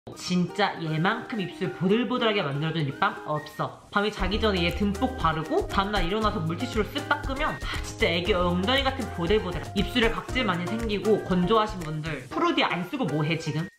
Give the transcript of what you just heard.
진짜 얘만큼 입술 보들보들하게 만들어준 립밤 없어. 밤에 자기 전에 얘 듬뿍 바르고 다음날 일어나서 물티슈로 쓱 닦으면 진짜 애기 엉덩이 같은 보들보들. 입술에 각질 많이 생기고 건조하신 분들 프루디 안 쓰고 뭐해 지금?